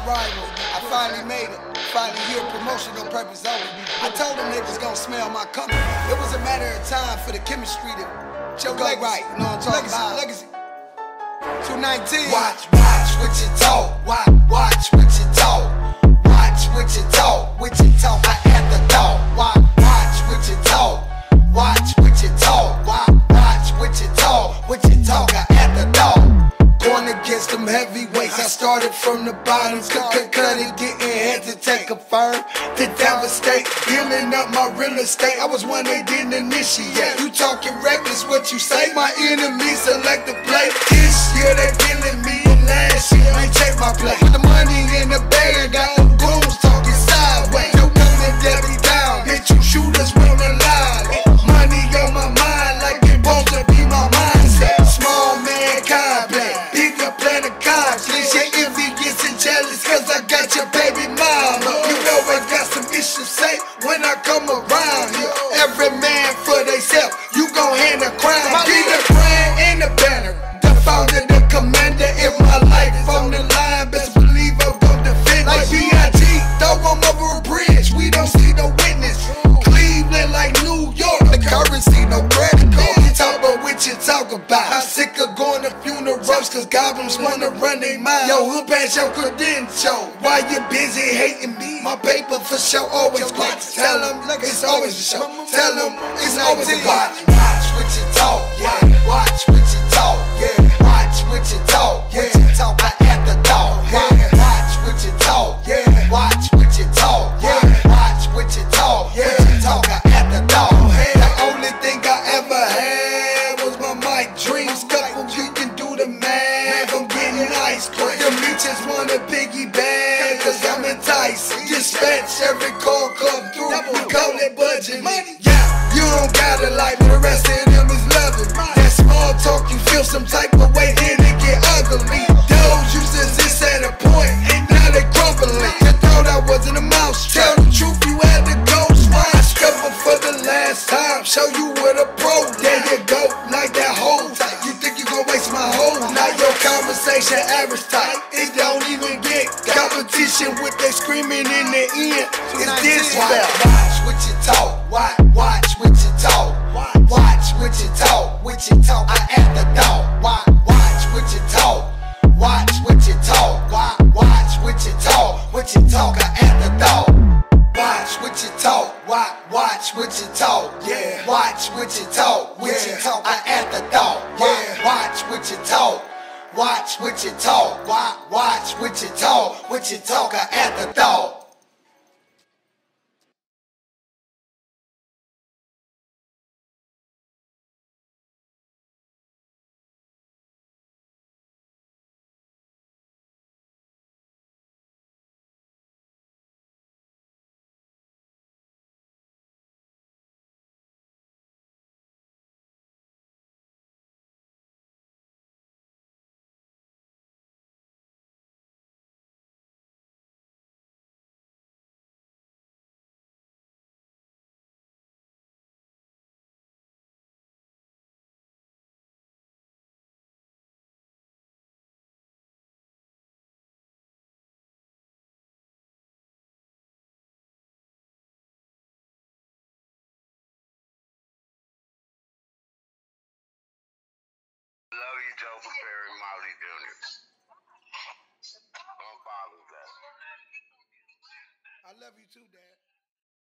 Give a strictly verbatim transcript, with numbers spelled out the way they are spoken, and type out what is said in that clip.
rival. I finally made it. Finally here, promotion on purpose only. I told them they was gonna smell my company. It was a matter of time for the chemistry to choke go right. You know what I'm talking about? Legacy. two nineteen. Watch, watch what you talk. Watch, watch what you talk. Watch what you talk. What you talk. I had the thought. Watch, watch what you talk. Watch what you talk. Watch, watch what you talk. What you talk. I had the thought. Going against them heavyweights, I started from the bottom, cut, cut, cut it, getting head to take a firm, to devastate, building up my real estate. I was one they didn't initiate. You talking reckless, what you say? My enemies select the play. This year they feeling me, and last year they take my place. Put the money in the bag, got them goons talking sideways. You come and Debbie down, bitch, you shooters wanna lie. Money on my mind, like it supposed to be my mindset. Small man complex. Your envy gets jealous cause I got your baby mama. You know I got some issues, say, when I come around here. Every man for theyself, you gon' hand the crown. Be the brand and the banner, the founder, the commander in my life. On the line, best believe I'm gon' defend. Like B I G, throw them over a bridge, we don't see no witness. Cleveland like New York, the currency, no credit card. You talk about what you talk about. I'm sick of going to funerals cause goblins wanna run they mind. Yo, who pass your credential? Why you busy hating me? My paper for sure always quick. Tell them it's always a show. Tell them it's always a watch. Watch what you talk, yeah. Watch what you talk, yeah. Watch what you talk, yeah. What you talk, I had the thought, yeah. Watch what you talk, yeah. Watch what you talk, yeah. Watch what you talk, yeah. What you talk, I had the thought. The only thing I ever had was my mic dreams. Couple you can do the math. I'm getting ice cream. The bitches want a piggy bag cause I'm enticing. Dispatch every call come through. We call it budget money. Yeah, you don't gotta like me, the rest of them is loving. That small talk, you feel some type of way, then it get ugly. Those used to exist at a point, and now they crumbling. You thought I wasn't a mouse. Tell the truth, you had to go. I scuffle for the last time. Show you what a pro. There you go, like that whole type. You think you gon' waste my whole night? Your conversation average type. It don't even get competition with they screaming in the end. It's this spell. Watch what you talk. Watch, watch what you talk. Watch what you talk. What you talk. I at the thought. Watch, watch what you talk. Watch what you talk. Watch, watch what you talk. What you talk. I at the thought. Watch what you talk. Watch, watch what you talk. Yeah. Watch what you talk. What you talk. I at the thought. Yeah. Watch what you talk. Watch what you talk. Watch, watch what you talk. What you talk. I at the thought. Love you, Joe, for Perry Molly Junior Don't bother that. I love you too, Dad.